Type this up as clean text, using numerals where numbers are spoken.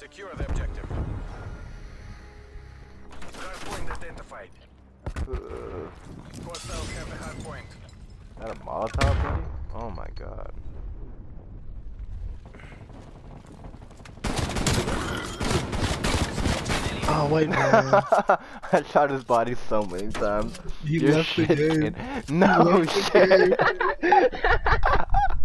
Secure the objective. Hardpoint identified. Hostiles have the hardpoint. Is that a Molotov, buddy? Oh my god. Oh wait, man. I shot his body so many times. You You're left the game. No You left the shit.